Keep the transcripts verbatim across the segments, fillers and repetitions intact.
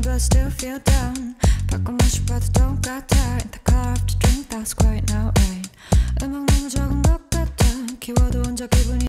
I still feel down 바꿔마셔 봐도 똑같아 In the car after drink that's quiet now ain't 음악 너무 적은 것 같아 키워도 혼자 기분이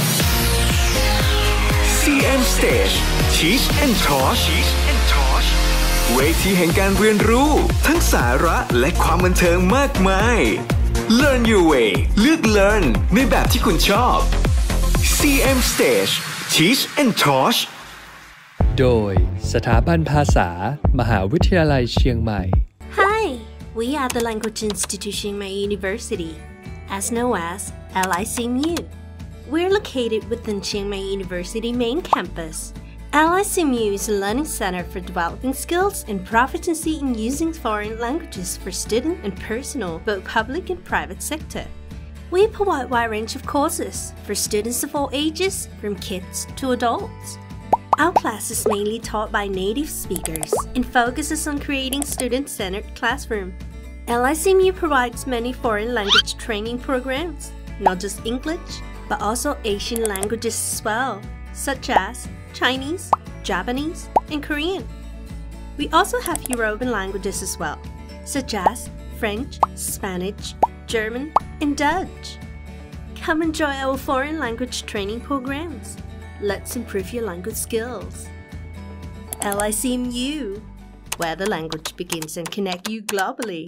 ซี เอ็ม Stage Teach and Torch เวทีแห่งการเรียนรู้ทั้งสาระและความบันเทิงมากมาย Learn your way เลือก Learn ในแบบที่คุณชอบ ซี เอ็ม Stage Teach and Torch โดยสถาบันภาษามหาวิทยาลัยเชียงใหม่ Hi, we are the Language Institute Chiang Mai University, as known as L I C M U. We're located within Chiang Mai University main campus. L I C M U is a learning center for developing skills and proficiency in using foreign languages for student and personal, both public and private sector. We provide a wide range of courses for students of all ages, from kids to adults. Our class is mainly taught by native speakers and focuses on creating student-centered classroom. L I C M U provides many foreign language training programs, not just English, but also Asian languages as well, such as Chinese, Japanese, and Korean. We also have European languages as well, such as French, Spanish, German, and Dutch. Come and join our foreign language training programs. Let's improve your language skills. L I C M U, where the language begins and connect you globally.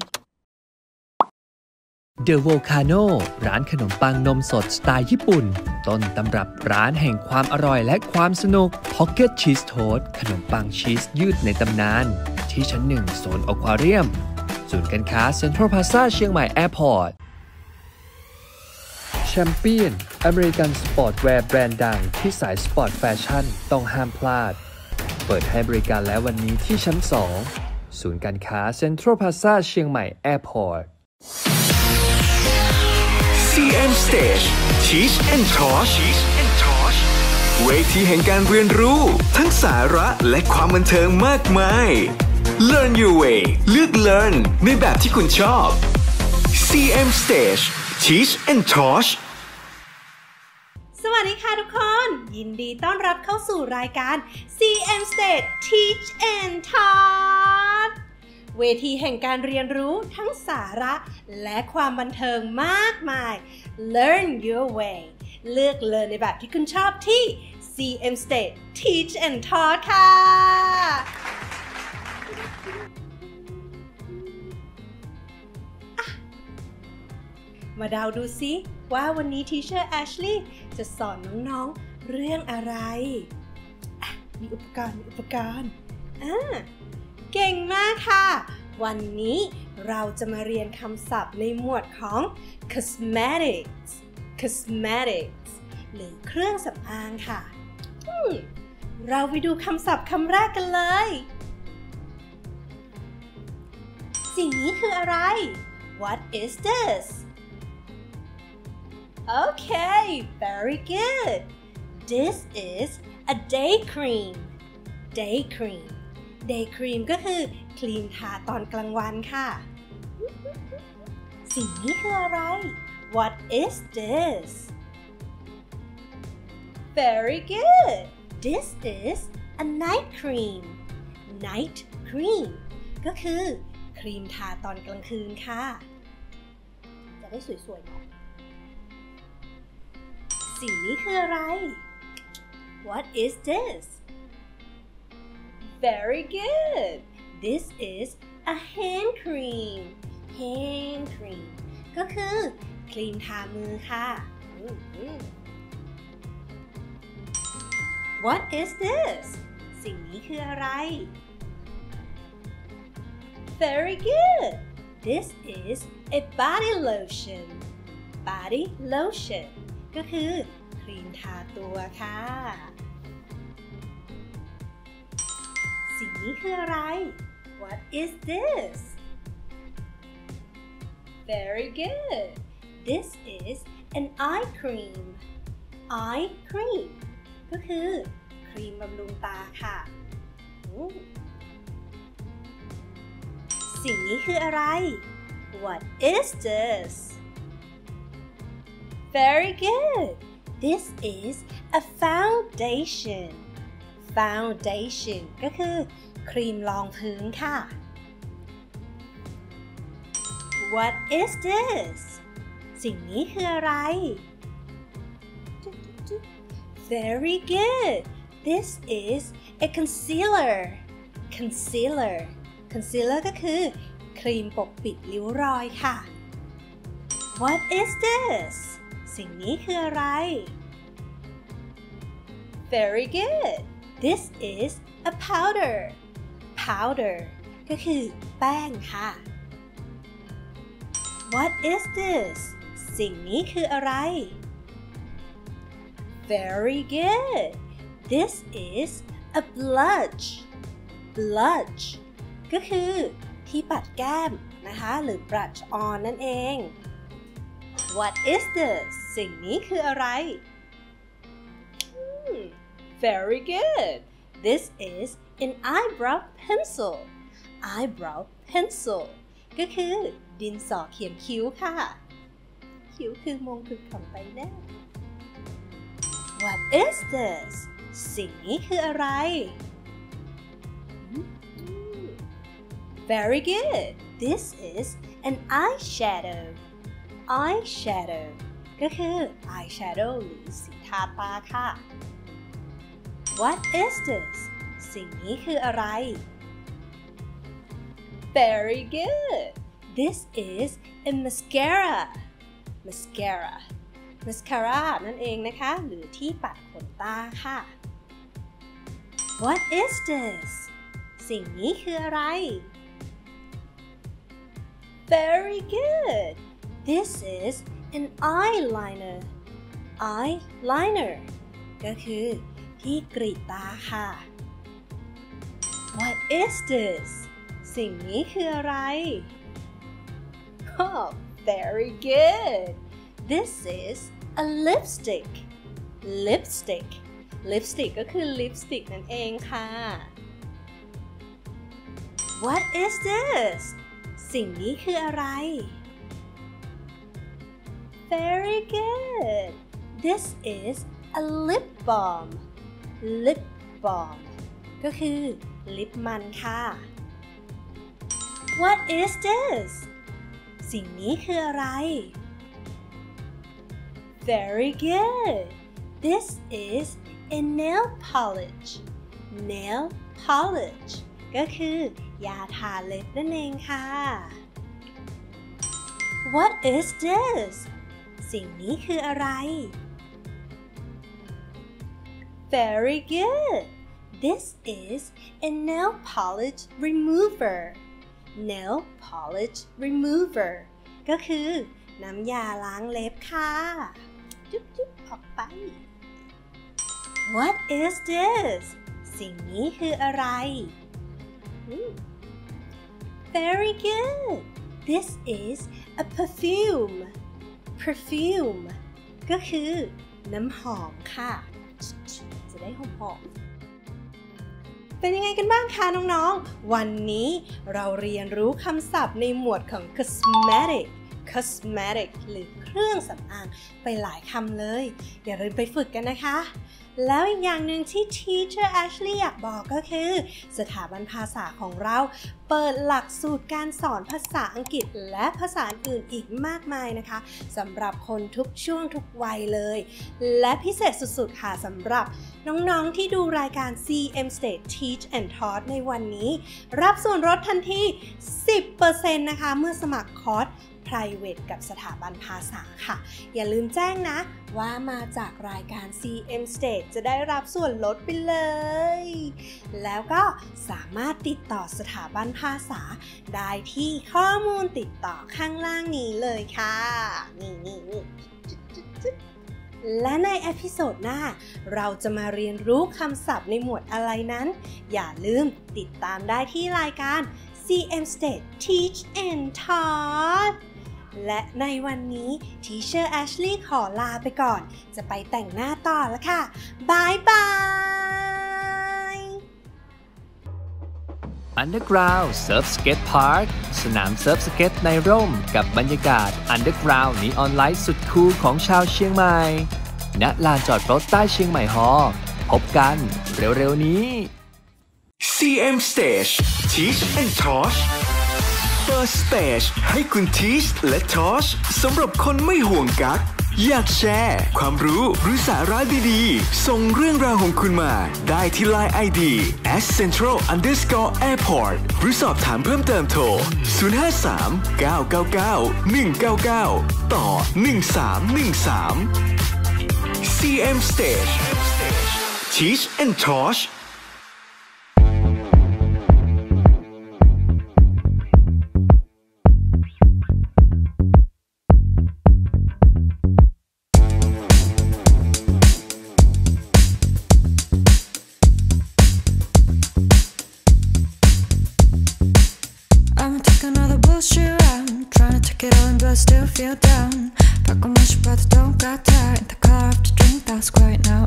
The Volcano ร้านขนมปังนมสดสไตล์ญี่ปุ่นต้นตำรับร้านแห่งความอร่อยและความสนุก Pocket Cheese Toast ขนมปังชีสยืดในตำนานที่ชั้นหนึ่งโซนอควาเรียมศูนย์การค้า Central Plaza เชียงใหม่แอร์พอร์ตแชมเปี้ยนอเมริกันสปอร์ตแวร์แบรนด์ดังที่สายสปอร์ตแฟชั่นต้องห้ามพลาดเปิดให้บริการแล้ววันนี้ที่ชั้นสองศูนย์การค้า Central Plaza เชียงใหม่แอร์พอร์ตซี เอ็ม Stage Teach and Torch เวทีแห่งการเรียนรู้ทั้งสาระและความบันเทิงมากมาย Learn your way เลือก Learn ในแบบที่คุณชอบ ซี เอ็ม Stage Teach and Torch สวัสดีค่ะทุกคนยินดีต้อนรับเข้าสู่รายการ ซี เอ็ม Stage Teach and Talk เวทีแห่งการเรียนรู้ทั้งสาระและความบันเทิงมากมาย Learn your way เลือกเรียนในแบบที่คุณชอบที่ ซี เอ็ม Stage Teach and Talk ค่ะมาเดาดูซิว่าวันนี้ทีเชอร์แอชลีย์จะสอนน้องๆเรื่องอะไรมีอุปกรณ์มีอุปกรณ์อ่าเก่งมากค่ะวันนี้เราจะมาเรียนคำศัพท์ในหมวดของ cosmetics cosmetics หรือเครื่องสำอางค่ะเราไปดูคำศัพท์คำแรกกันเลยสิ่งนี้คืออะไร What is this Okay, very good. This is a day cream. Day cream. Day cream ก็คือครีมทาตอนกลางวันค่ะสิ่งนี้คืออะไร What is this? Very good. This is a night cream. Night cream ก็คือครีมทาตอนกลางคืนค่ะจะได้สวยๆหน่อยสิ่งนี้คืออะไร What is this? Very good. This is a hand cream. Hand cream ก็คือครีมทามือค่ะ What is this? สิ่งนี้คืออะไร Very good. This is a body lotion. Body lotionก็คือครีมทาตัวค่ะสิ่งนี้คืออะไร What is this? Very good. This is an eye cream. Eye cream ก็คือครีมบำรุงตาค่ะสิ่งนี้คืออะไร What is this? Very good. This is a foundation. Foundation ก็คือครีมรองพื้นค่ะ What is this สิ่งนี้คืออะไร Very good This is a concealer concealer concealer ก็คือครีมปกปิดริ้วรอยค่ะ What is this สิ่งนี้คืออะไร Very good This is a powder powder ก็คือแป้งค่ะ What is this สิ่งนี้คืออะไร Very good This is a blush blush ก็คือที่ปัดแก้มนะคะหรือ brush on นั่นเอง What is this สิ่งนี้คืออะไร hmm, Very good This is an eyebrow pencil eyebrow pencil ก็คือดินสอเขียนคิ้วค่ะคิ้วคือมงคือของใบหน้า What is this สิ่งนี้คืออะไร Very good This is an eyeshadow eyeshadow ก็คือ eyeshadow หรือสีทาตาค่ะ What is this สิ่งนี้คืออะไร Very good This is a mascara mascara mascara นั่นเองนะคะหรือที่ปัดขนตาค่ะ What is this สิ่งนี้คืออะไร Very good This is an eyeliner eyeliner ก็คือที่กรีดตาค่ะ What is this สิ่งนี้คืออะไร Oh very good This is a lipstick lipstick lipstick ก็คือ lipstick นั่นเองค่ะ What is this สิ่งนี้คืออะไร Very good This is a lip balm lip balm ก็คือลิปมันค่ะ What is this สิ่งนี้คืออะไร Very good This is a nail polish nail polish ก็คือยาทาเล็บนั่นเองค่ะ What is this สิ่งนี้คืออะไร Very good This is a nail polish remover nail polish remover ก็คือน้ำยาล้างเล็บค่ะจุ๊บจุ๊บออกไป What is this สิ่งนี้คืออะไร Very good This is a perfume perfume ก็คือน้ำหอมค่ะจะได้หอมๆเป็นยังไงกันบ้างคะน้องๆวันนี้เราเรียนรู้คำศัพท์ในหมวดของ cosmetic cosmetic หรือเครื่องสำอางไปหลายคำเลยอย่าลืมไปฝึกกันนะคะแล้วอีกอย่างหนึ่งที่ Teacher Ashley อยากบอกก็คือสถาบันภาษาของเราเปิดหลักสูตรการสอนภาษาอังกฤษและภาษาอื่นอีกมากมายนะคะสำหรับคนทุกช่วงทุกวัยเลยและพิเศษสุดๆค่ะสำหรับน้องๆที่ดูรายการ ซี เอ็ม State Teach and Taught ในวันนี้รับส่วนลดทันที สิบเปอร์เซ็นต์ นะคะเมื่อสมัครคอร์สprivate กับสถาบันภาษาค่ะอย่าลืมแจ้งนะว่ามาจากรายการ ซี เอ็ม State จะได้รับส่วนลดไปเลยแล้วก็สามารถติดต่อสถาบันภาษาได้ที่ข้อมูลติดต่อข้างล่างนี้เลยค่ะนี่นี่นี่และในเอพิโซดหน้าเราจะมาเรียนรู้คำศัพท์ในหมวดอะไรนั้นอย่าลืมติดตามได้ที่รายการ ซี เอ็ม State Teach and Taught และในวันนี้ Teacher Ashley ขอลาไปก่อนจะไปแต่งหน้าต่อแล้วค่ะบายบาย Underground Surf Skate Park สนามเซิร์ฟสเก็ตในร่มกับบรรยากาศ Underground นีออนไลท์สุดคูลของชาวเชียงใหม่ณลานจอดรถใต้เชียงใหม่ฮอลล์พบกันเร็วๆนี้ซี เอ็ม Stage Teach and Tosh เปิด Stage ให้คุณ Teach และ Tosh สำหรับคนไม่ห่วงกั๊กอยากแชร์ความรู้หรือสาระดีๆส่งเรื่องราวของคุณมาได้ที่ ไลน์ ไอ ดี แอท เซ็นทรัล อันเดอร์สกอร์ แอร์พอร์ต หรือสอบถามเพิ่มเติมโทร ศูนย์ ห้า สาม เก้า เก้า เก้า หนึ่ง เก้า เก้า ต่อ หนึ่ง สาม หนึ่ง สาม ซี เอ็ม Stage Teach and Tosh Still feel down 바꿔 마셔봐도 don't got time The car after drink that's great now